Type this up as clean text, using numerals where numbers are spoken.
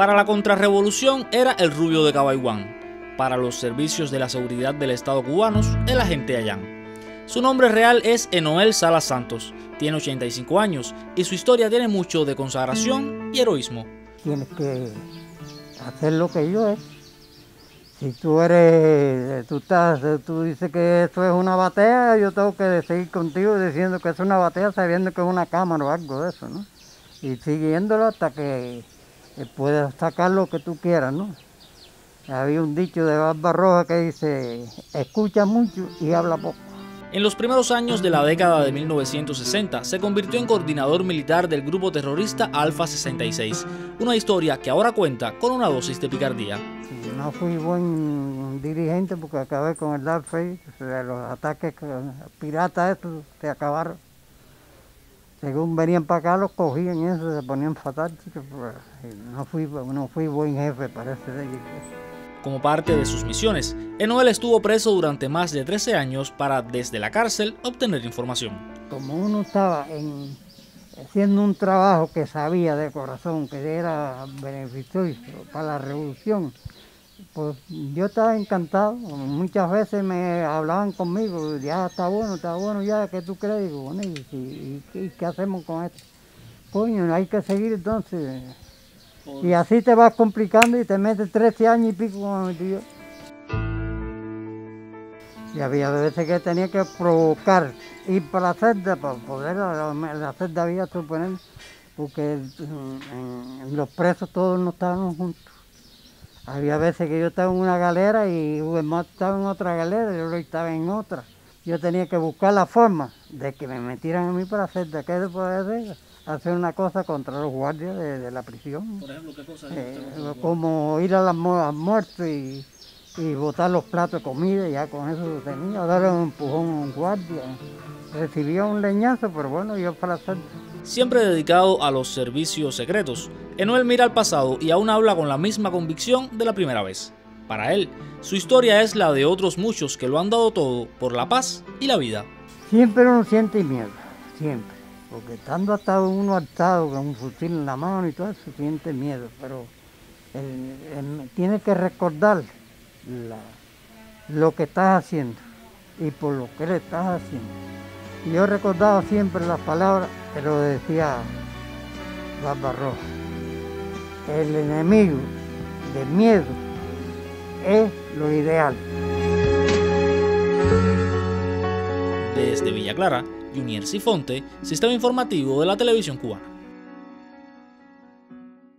Para la contrarrevolución era el Rubio de Cabaiguán. Para los servicios de la seguridad del Estado cubanos, el agente Allán. Su nombre real es Enoel Salas Santos, tiene 85 años y su historia tiene mucho de consagración y heroísmo. Tienes que hacer lo que yo he. Si tú dices que esto es una batea, yo tengo que seguir contigo diciendo que es una batea sabiendo que es una cámara o algo de eso, ¿no? Y siguiéndolo hasta que puedas sacar lo que tú quieras, ¿no? Había un dicho de Barbarroja que dice, escucha mucho y habla poco. En los primeros años de la década de 1960 se convirtió en coordinador militar del grupo terrorista Alfa 66, una historia que ahora cuenta con una dosis de picardía. No fui buen dirigente porque acabé con el Dark Face, los ataques piratas estos se acabaron. Según venían para acá los cogían y eso, se ponían fatal. No fui buen jefe, parece de ellos. Como parte de sus misiones, Enoel estuvo preso durante más de 13 años para, desde la cárcel, obtener información. Como uno estaba haciendo un trabajo que sabía de corazón, que era beneficioso para la revolución, pues yo estaba encantado. Muchas veces me hablaban conmigo, ya está bueno ya, ¿qué tú crees? Digo, bueno, ¿y qué hacemos con esto? Coño, hay que seguir entonces. Y así te vas complicando y te metes 13 años y pico como me metí yo. Y había veces que tenía que provocar ir para la celda para poder, la celda había que suponer, porque los presos todos no estaban juntos. Había veces que yo estaba en una galera y Hugo estaba en otra galera, yo estaba en otra. Yo tenía que buscar la forma de que me metieran a mí para la celda. ¿Qué se puede hacer? Hacer una cosa contra los guardias de la prisión. Por ejemplo, ¿qué cosa como ir a las muertos y botar los platos de comida, ya con eso lo tenía, darle un empujón a un guardia. Recibía un leñazo, pero bueno, yo para hacer. Siempre dedicado a los servicios secretos, Enoel mira al pasado y aún habla con la misma convicción de la primera vez. Para él, su historia es la de otros muchos que lo han dado todo por la paz y la vida. Siempre uno siente miedo, siempre. Porque estando hasta uno atado con un fusil en la mano y todo eso, siente miedo. Pero tiene que recordar lo que estás haciendo y por lo que le estás haciendo. Y yo recordaba siempre las palabras que lo decía Barbarroja. El enemigo del miedo es lo ideal. Desde Villa Clara, Junier Sifonte, Sistema Informativo de la Televisión Cubana.